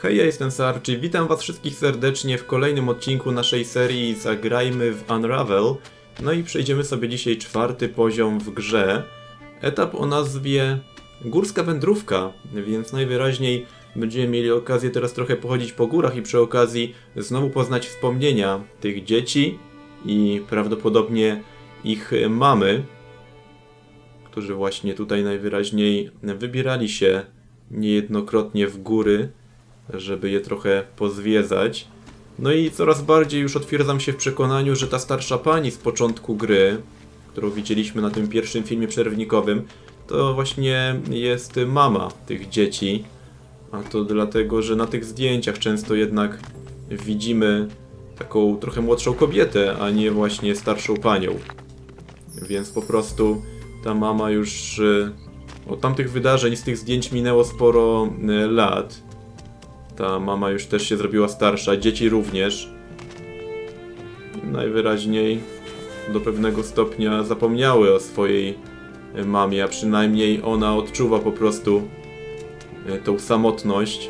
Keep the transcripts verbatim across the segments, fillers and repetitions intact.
Hej, ja jestem Sarczy i witam was wszystkich serdecznie w kolejnym odcinku naszej serii Zagrajmy w Unravel. No i przejdziemy sobie dzisiaj czwarty poziom w grze. Etap o nazwie Górska Wędrówka, więc najwyraźniej będziemy mieli okazję teraz trochę pochodzić po górach i przy okazji znowu poznać wspomnienia tych dzieci i prawdopodobnie ich mamy, którzy właśnie tutaj najwyraźniej wybierali się niejednokrotnie w góry, żeby je trochę pozwiedzać. No i coraz bardziej już otwierdzam się w przekonaniu, że ta starsza pani z początku gry, którą widzieliśmy na tym pierwszym filmie przerwnikowym, to właśnie jest mama tych dzieci. A to dlatego, że na tych zdjęciach często jednak widzimy taką trochę młodszą kobietę, a nie właśnie starszą panią. Więc po prostu ta mama już od tamtych wydarzeń, z tych zdjęć minęło sporo lat. Ta mama już też się zrobiła starsza, dzieci również. Najwyraźniej do pewnego stopnia zapomniały o swojej mamie, a przynajmniej ona odczuwa po prostu tą samotność.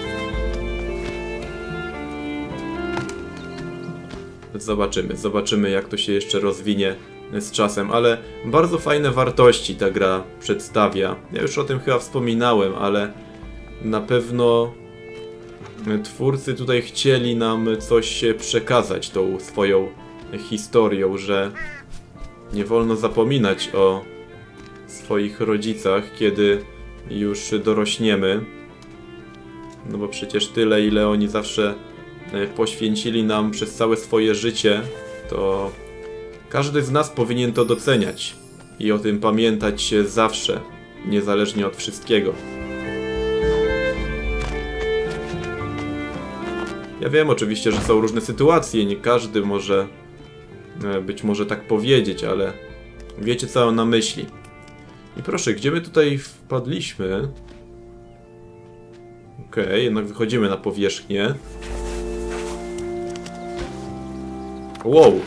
Zobaczymy, zobaczymy jak to się jeszcze rozwinie z czasem, ale bardzo fajne wartości ta gra przedstawia. Ja już o tym chyba wspominałem, ale na pewno twórcy tutaj chcieli nam coś przekazać tą swoją historią, że nie wolno zapominać o swoich rodzicach, kiedy już dorośniemy. No bo przecież tyle, ile oni zawsze poświęcili nam przez całe swoje życie, to każdy z nas powinien to doceniać i o tym pamiętać zawsze, niezależnie od wszystkiego. Ja wiem oczywiście, że są różne sytuacje, nie każdy może być może tak powiedzieć, ale wiecie co mam na myśli. I proszę, gdzie my tutaj wpadliśmy? Okej, okay, jednak wychodzimy na powierzchnię. Wow!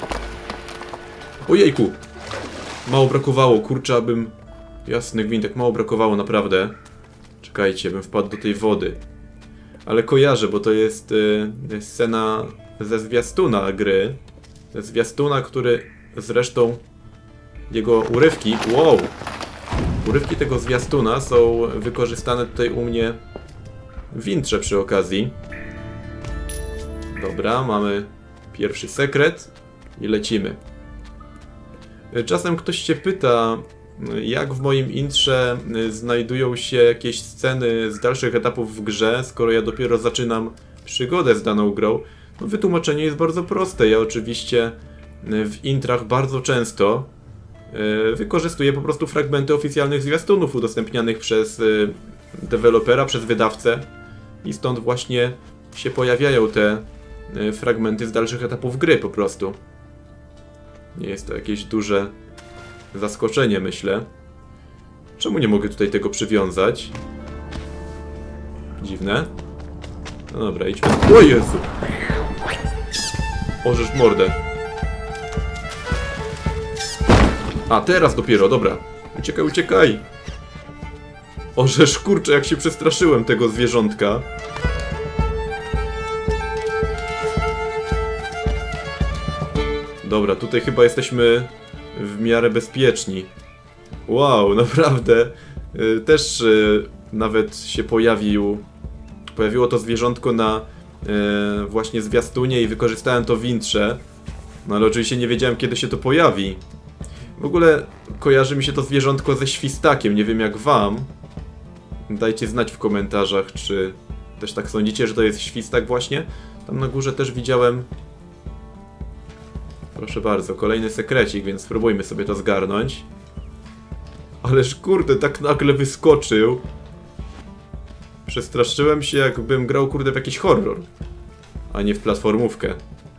Ojejku! Mało brakowało, kurczę, abym... Jasny gwint, jak mało brakowało, naprawdę. Czekajcie, bym wpadł do tej wody. Ale kojarzę, bo to jest y, scena ze zwiastuna gry. Ze zwiastuna, który zresztą jego urywki... Wow! Urywki tego zwiastuna są wykorzystane tutaj u mnie w intrze przy okazji. Dobra, mamy pierwszy sekret i lecimy. Czasem ktoś się pyta, jak w moim intrze znajdują się jakieś sceny z dalszych etapów w grze, skoro ja dopiero zaczynam przygodę z daną grą. No, wytłumaczenie jest bardzo proste. Ja oczywiście w intrach bardzo często wykorzystuję po prostu fragmenty oficjalnych zwiastunów udostępnianych przez dewelopera, przez wydawcę i stąd właśnie się pojawiają te fragmenty z dalszych etapów gry po prostu. Nie jest to jakieś duże zaskoczenie, myślę. Czemu nie mogę tutaj tego przywiązać? Dziwne. No dobra, idźmy. O Jezu! Orzesz mordę. A, teraz dopiero, dobra. Uciekaj, uciekaj! Orzesz, kurczę, jak się przestraszyłem tego zwierzątka. Dobra, tutaj chyba jesteśmy w miarę bezpieczni. Wow, naprawdę. Yy, też yy, nawet się pojawił... Pojawiło to zwierzątko na yy, właśnie zwiastunie i wykorzystałem to w intrze. No ale oczywiście nie wiedziałem, kiedy się to pojawi. W ogóle kojarzy mi się to zwierzątko ze świstakiem, nie wiem jak wam. Dajcie znać w komentarzach, czy też tak sądzicie, że to jest świstak właśnie. Tam na górze też widziałem... Proszę bardzo, kolejny sekrecik, więc spróbujmy sobie to zgarnąć. Ależ kurde, tak nagle wyskoczył. Przestraszyłem się, jakbym grał kurde w jakiś horror, a nie w platformówkę.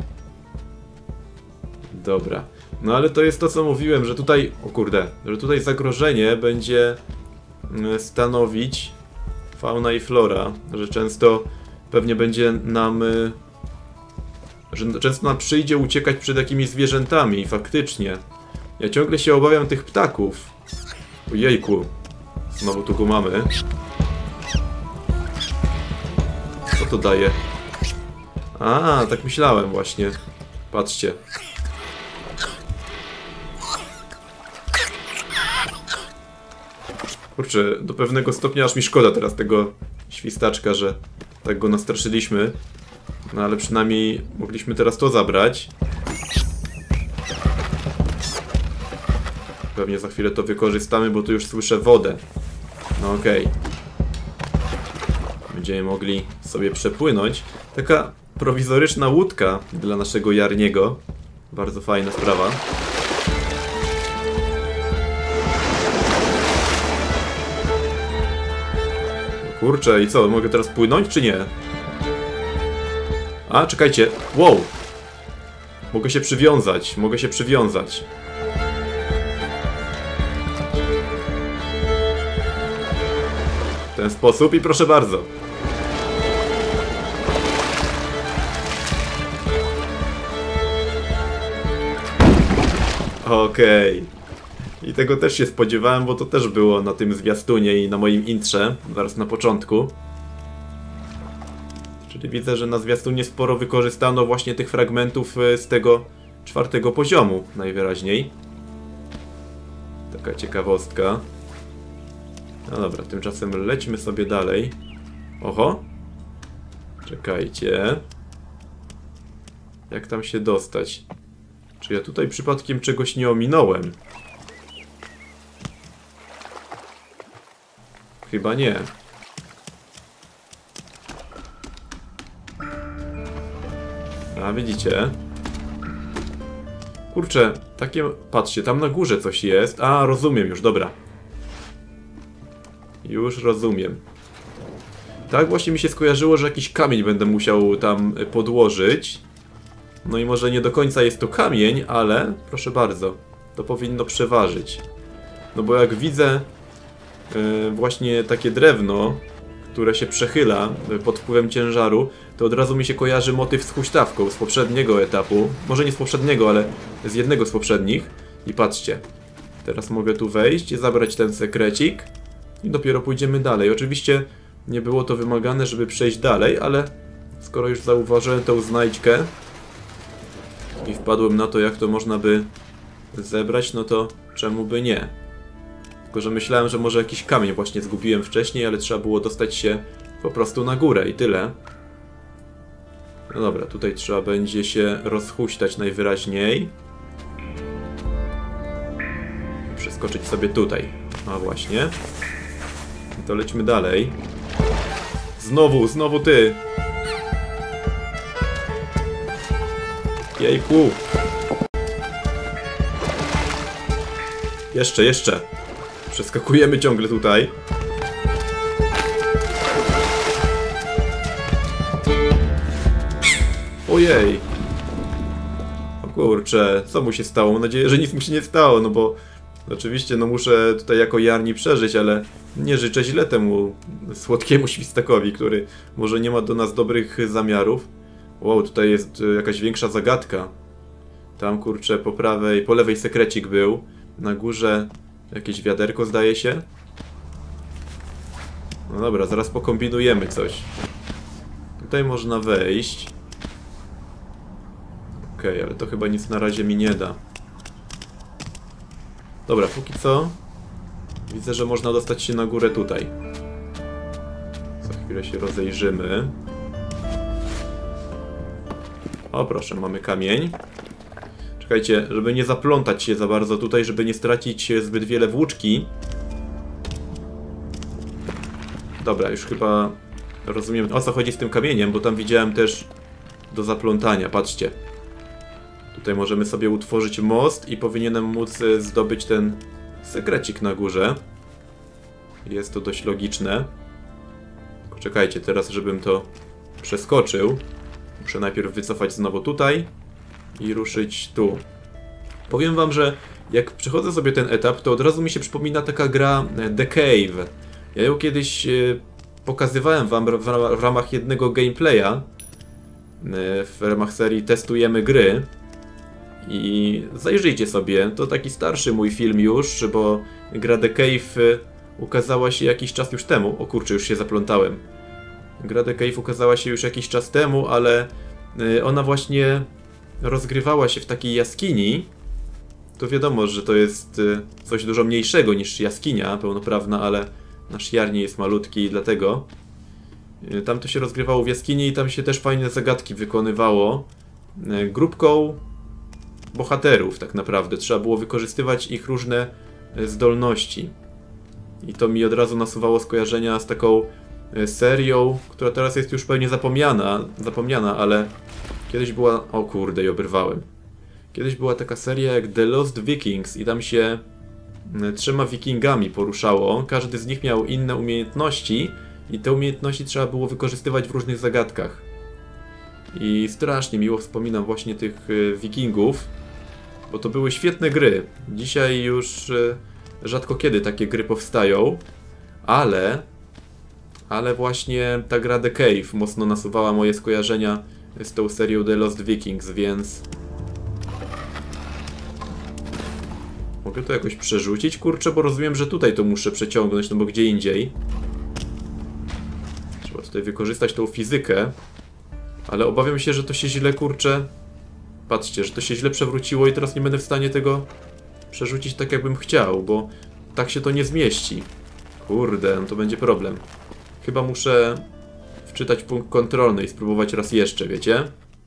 Dobra. No ale to jest to, co mówiłem, że tutaj... O kurde, że tutaj zagrożenie będzie stanowić fauna i flora. Że często pewnie będzie nam... Że często nam przyjdzie uciekać przed jakimiś zwierzętami i faktycznie. Ja ciągle się obawiam tych ptaków. Ojejku. Znowu tu go mamy. to daje? A, tak myślałem właśnie. Patrzcie. Kurczę, do pewnego stopnia aż mi szkoda teraz tego świstaczka, że tak go nastraszyliśmy. No ale przynajmniej mogliśmy teraz to zabrać. Pewnie za chwilę to wykorzystamy, bo tu już słyszę wodę. No okej. Okay. Będziemy mogli sobie przepłynąć. Taka prowizoryczna łódka dla naszego Jarniego. Bardzo fajna sprawa. Kurczę, i co? Mogę teraz płynąć, czy nie? A, czekajcie. Wow! Mogę się przywiązać. Mogę się przywiązać. W ten sposób i proszę bardzo. Okej. Okay. I tego też się spodziewałem, bo to też było na tym zwiastunie i na moim intrze, zaraz na początku. Czyli widzę, że na zwiastunie sporo wykorzystano właśnie tych fragmentów z tego czwartego poziomu, najwyraźniej. Taka ciekawostka. No dobra, tymczasem lećmy sobie dalej. Oho. Czekajcie. Jak tam się dostać? Czy ja tutaj przypadkiem czegoś nie ominąłem? Chyba nie. A widzicie? Kurczę, takie... Patrzcie, tam na górze coś jest. A, rozumiem już, dobra. Już rozumiem. Tak właśnie mi się skojarzyło, że jakiś kamień będę musiał tam podłożyć. No i może nie do końca jest to kamień, ale proszę bardzo, to powinno przeważyć. No bo jak widzę yy, właśnie takie drewno, które się przechyla pod wpływem ciężaru, to od razu mi się kojarzy motyw z huśtawką z poprzedniego etapu. Może nie z poprzedniego, ale z jednego z poprzednich. I patrzcie, teraz mogę tu wejść i zabrać ten sekrecik i dopiero pójdziemy dalej. Oczywiście nie było to wymagane, żeby przejść dalej, ale skoro już zauważyłem tą znajdźkę i wpadłem na to, jak to można by zebrać, no to czemu by nie? Tylko że myślałem, że może jakiś kamień właśnie zgubiłem wcześniej, ale trzeba było dostać się po prostu na górę i tyle. No dobra, tutaj trzeba będzie się rozhuśtać najwyraźniej. Przeskoczyć sobie tutaj. A właśnie. I to lećmy dalej. Znowu, znowu ty! Jejku! Jeszcze, jeszcze! Przeskakujemy ciągle tutaj. Ojej! O kurczę, co mu się stało? Mam nadzieję, że nic mu się nie stało, no bo oczywiście no muszę tutaj jako Jarni przeżyć, ale nie życzę źle temu słodkiemu świstakowi, który może nie ma do nas dobrych zamiarów. Wow, tutaj jest jakaś większa zagadka. Tam kurczę po prawej, po lewej sekrecik był. Na górze jakieś wiaderko zdaje się. No dobra, zaraz pokombinujemy coś. Tutaj można wejść. Okej, okay, ale to chyba nic na razie mi nie da. Dobra, póki co widzę, że można dostać się na górę tutaj. Za chwilę się rozejrzymy. O proszę, mamy kamień. Czekajcie, żeby nie zaplątać się za bardzo tutaj, żeby nie stracić zbyt wiele włóczki. Dobra, już chyba rozumiem, o co chodzi z tym kamieniem, bo tam widziałem też do zaplątania, patrzcie. Tutaj możemy sobie utworzyć most i powinienem móc zdobyć ten sekrecik na górze. Jest to dość logiczne. Tylko czekajcie, teraz żebym to przeskoczył, muszę najpierw wycofać znowu tutaj i ruszyć tu. Powiem wam, że jak przechodzę sobie ten etap, to od razu mi się przypomina taka gra The Cave. Ja ją kiedyś pokazywałem wam w ramach jednego gameplaya, w ramach serii Testujemy Gry. I zajrzyjcie sobie, to taki starszy mój film już, bo gra The Cave ukazała się jakiś czas już temu. O kurczę, już się zaplątałem. Gra The Cave ukazała się już jakiś czas temu, ale ona właśnie rozgrywała się w takiej jaskini. To wiadomo, że to jest coś dużo mniejszego niż jaskinia pełnoprawna, ale nasz Jar nie jest malutki i dlatego. Tam to się rozgrywało w jaskini i tam się też fajne zagadki wykonywało. Grupką bohaterów tak naprawdę. Trzeba było wykorzystywać ich różne zdolności. I to mi od razu nasuwało skojarzenia z taką serią, która teraz jest już pewnie zapomniana, zapomniana, ale kiedyś była... O kurde, i oberwałem. Kiedyś była taka seria jak The Lost Vikings i tam się trzema wikingami poruszało. Każdy z nich miał inne umiejętności i te umiejętności trzeba było wykorzystywać w różnych zagadkach. I strasznie miło wspominam właśnie tych wikingów, bo to były świetne gry. Dzisiaj już rzadko kiedy takie gry powstają, ale... Ale właśnie ta gra The Cave mocno nasuwała moje skojarzenia z tą serią The Lost Vikings, więc... Mogę to jakoś przerzucić? Kurczę, bo rozumiem, że tutaj to muszę przeciągnąć, no bo gdzie indziej. Trzeba tutaj wykorzystać tą fizykę. Ale obawiam się, że to się źle, kurczę... Patrzcie, że to się źle przewróciło i teraz nie będę w stanie tego przerzucić tak, jakbym chciał, bo tak się to nie zmieści. Kurde, no to będzie problem. Chyba muszę wczytać punkt kontrolny i spróbować raz jeszcze, wiecie?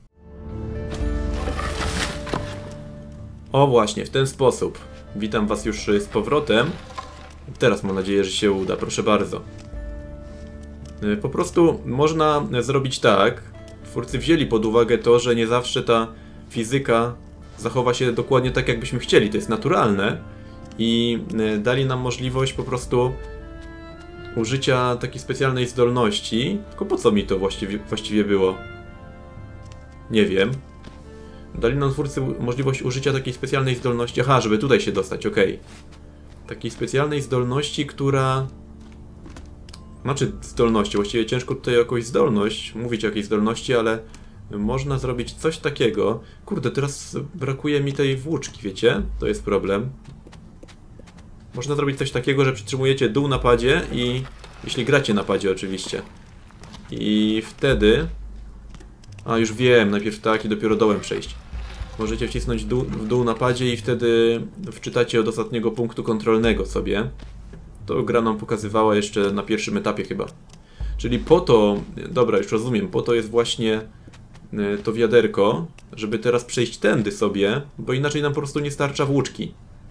O właśnie, w ten sposób. Witam was już z powrotem. Teraz mam nadzieję, że się uda, proszę bardzo. Po prostu można zrobić tak. Twórcy wzięli pod uwagę to, że nie zawsze ta fizyka zachowa się dokładnie tak, jakbyśmy chcieli. To jest naturalne. I dali nam możliwość po prostu użycia takiej specjalnej zdolności. Tylko po co mi to właściwie, właściwie było? Nie wiem. Dali nam twórcy możliwość użycia takiej specjalnej zdolności. Aha, żeby tutaj się dostać, okej. Okay. Takiej specjalnej zdolności, która... Znaczy zdolności, właściwie ciężko tutaj o jakąś zdolność, mówić o jakiejś zdolności, ale można zrobić coś takiego. Kurde, teraz brakuje mi tej włóczki, wiecie? To jest problem. Można zrobić coś takiego, że przytrzymujecie dół na padzie i... Jeśli gracie na padzie oczywiście. I wtedy... A, już wiem, najpierw tak i dopiero dołem przejść. Możecie wcisnąć dół, w dół na padzie i wtedy wczytacie od ostatniego punktu kontrolnego sobie. To gra nam pokazywała jeszcze na pierwszym etapie chyba. Czyli po to... Dobra, już rozumiem, po to jest właśnie to wiaderko, żeby teraz przejść tędy sobie, bo inaczej nam po prostu nie starcza włóczki.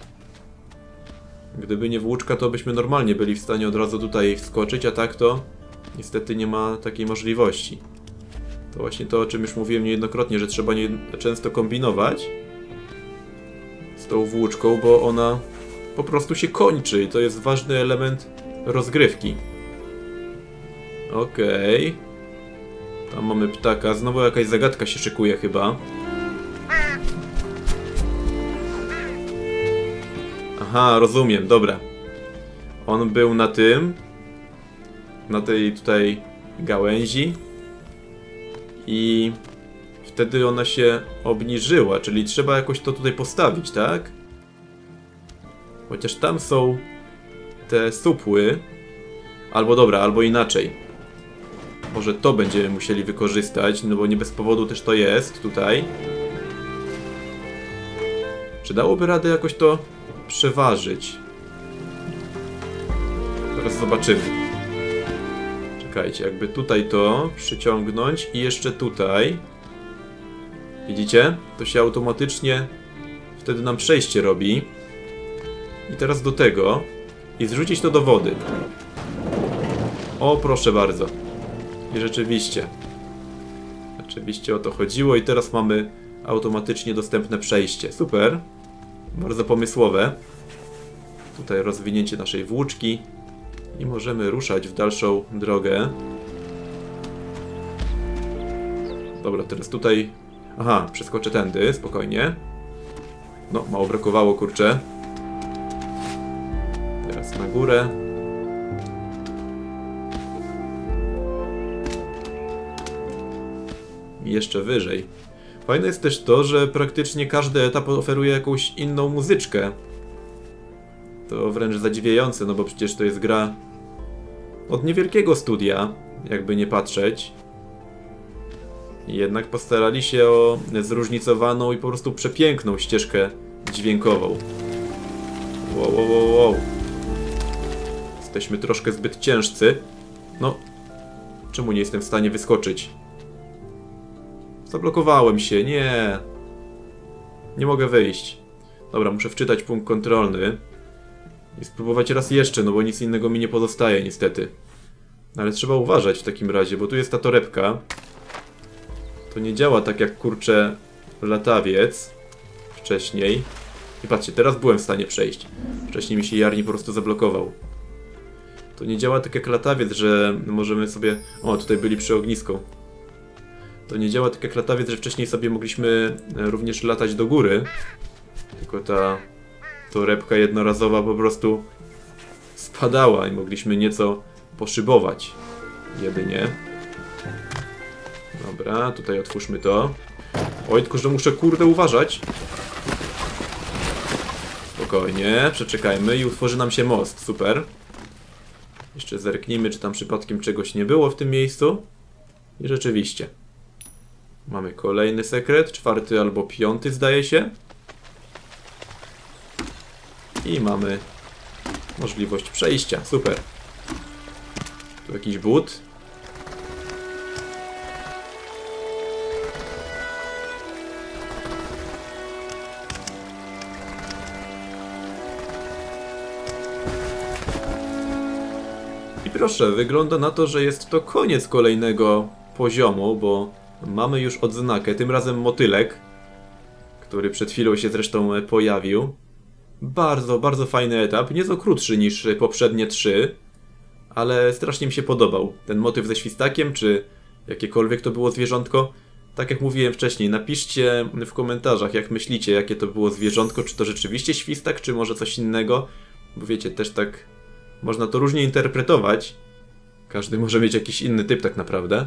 Gdyby nie włóczka, to byśmy normalnie byli w stanie od razu tutaj wskoczyć, a tak to niestety nie ma takiej możliwości. To właśnie to, o czym już mówiłem niejednokrotnie, że trzeba nie, często kombinować z tą włóczką, bo ona po prostu się kończy i to jest ważny element rozgrywki. Okej. Okay. Tam mamy ptaka. Znowu jakaś zagadka się szykuje chyba. Aha, rozumiem, dobra. On był na tym. Na tej tutaj gałęzi. I wtedy ona się obniżyła, czyli trzeba jakoś to tutaj postawić, tak? Chociaż tam są te supły. Albo dobra, albo inaczej. Może to będziemy musieli wykorzystać, no bo nie bez powodu też to jest tutaj. Czy dałoby radę jakoś to przeważyć? Teraz zobaczymy. Czekajcie, jakby tutaj to przyciągnąć i jeszcze tutaj. Widzicie? To się automatycznie wtedy nam przejście robi. I teraz do tego i zrzucić to do wody. O, proszę bardzo. I rzeczywiście. Rzeczywiście o to chodziło i teraz mamy automatycznie dostępne przejście. Super. Bardzo pomysłowe. Tutaj rozwinięcie naszej włóczki. I możemy ruszać w dalszą drogę. Dobra, teraz tutaj... Aha, przeskoczę tędy, spokojnie. No, mało brakowało, kurczę. Teraz na górę. I jeszcze wyżej. Fajne jest też to, że praktycznie każdy etap oferuje jakąś inną muzyczkę. To wręcz zadziwiające, no bo przecież to jest gra od niewielkiego studia. jakby nie patrzeć. Jednak postarali się o zróżnicowaną i po prostu przepiękną ścieżkę dźwiękową. Wow, wow, wow, wow. Jesteśmy troszkę zbyt ciężcy. No, czemu nie jestem w stanie wyskoczyć? Zablokowałem się, nie. Nie mogę wyjść. Dobra, muszę wczytać punkt kontrolny. I spróbować raz jeszcze, no bo nic innego mi nie pozostaje niestety. Ale trzeba uważać w takim razie, bo tu jest ta torebka. To nie działa tak jak, kurczę, latawiec wcześniej. I patrzcie, teraz byłem w stanie przejść. Wcześniej mi się Jarni po prostu zablokował. To nie działa tak jak latawiec, że możemy sobie... O, tutaj byli przy ognisku. To nie działa tak jak latawiec, że wcześniej sobie mogliśmy również latać do góry. Tylko ta torebka jednorazowa po prostu spadała i mogliśmy nieco poszybować. Jedynie. Dobra, tutaj otwórzmy to. Oj, tylko że muszę kurde uważać. Spokojnie, przeczekajmy i utworzy nam się most. Super. Jeszcze zerknijmy, czy tam przypadkiem czegoś nie było w tym miejscu. I rzeczywiście. Mamy kolejny sekret, czwarty albo piąty zdaje się. I mamy możliwość przejścia. Super. Tu jakiś but. I proszę, wygląda na to, że jest to koniec kolejnego poziomu, bo mamy już odznakę, tym razem motylek, który przed chwilą się zresztą pojawił. Bardzo, bardzo fajny etap, nieco krótszy niż poprzednie trzy, ale strasznie mi się podobał. Ten motyw ze świstakiem, czy jakiekolwiek to było zwierzątko. Tak jak mówiłem wcześniej, napiszcie w komentarzach, jak myślicie, jakie to było zwierzątko, czy to rzeczywiście świstak, czy może coś innego. Bo wiecie, też tak można to różnie interpretować. Każdy może mieć jakiś inny typ tak naprawdę.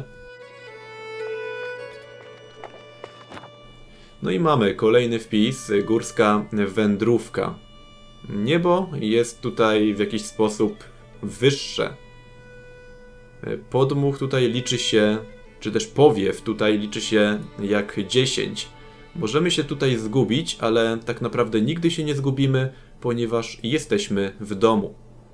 No i mamy kolejny wpis, górska wędrówka. Niebo jest tutaj w jakiś sposób wyższe. Podmuch tutaj liczy się, czy też powiew tutaj liczy się jak dziesięć. Możemy się tutaj zgubić, ale tak naprawdę nigdy się nie zgubimy, ponieważ jesteśmy w domu.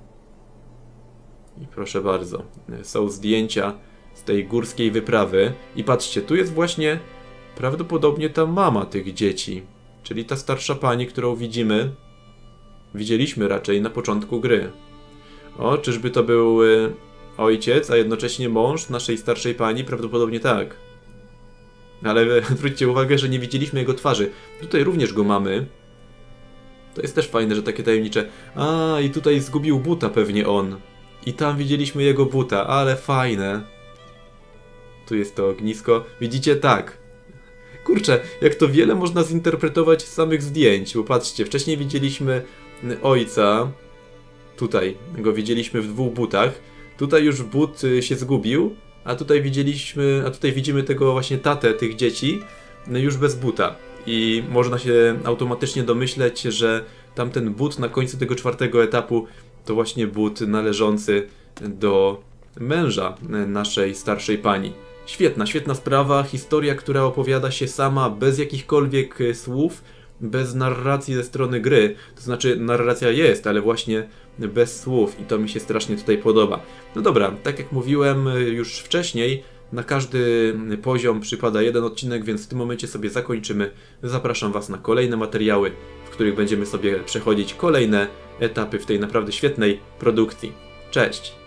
I proszę bardzo, są zdjęcia z tej górskiej wyprawy. I patrzcie, tu jest właśnie prawdopodobnie ta mama tych dzieci. Czyli ta starsza pani, którą widzimy, widzieliśmy raczej na początku gry. O, czyżby to był y, ojciec, a jednocześnie mąż naszej starszej pani? Prawdopodobnie tak. Ale zwróćcie uwagę, że nie widzieliśmy jego twarzy. Tutaj również go mamy. To jest też fajne, że takie tajemnicze. A, i tutaj zgubił buta pewnie on. I tam widzieliśmy jego buta, ale fajne. Tu jest to ognisko. Widzicie? Tak. Kurczę, jak to wiele można zinterpretować z samych zdjęć. Bo patrzcie, wcześniej widzieliśmy ojca. Tutaj go widzieliśmy w dwóch butach. Tutaj już but się zgubił. A tutaj widzieliśmy, a tutaj widzimy tego właśnie tatę tych dzieci już bez buta. I można się automatycznie domyśleć, że tamten but na końcu tego czwartego etapu to właśnie but należący do męża naszej starszej pani. Świetna, świetna sprawa, historia, która opowiada się sama, bez jakichkolwiek słów, bez narracji ze strony gry. To znaczy, narracja jest, ale właśnie bez słów i to mi się strasznie tutaj podoba. No dobra, tak jak mówiłem już wcześniej, na każdy poziom przypada jeden odcinek, więc w tym momencie sobie zakończymy. Zapraszam Was na kolejne materiały, w których będziemy sobie przechodzić kolejne etapy w tej naprawdę świetnej produkcji. Cześć!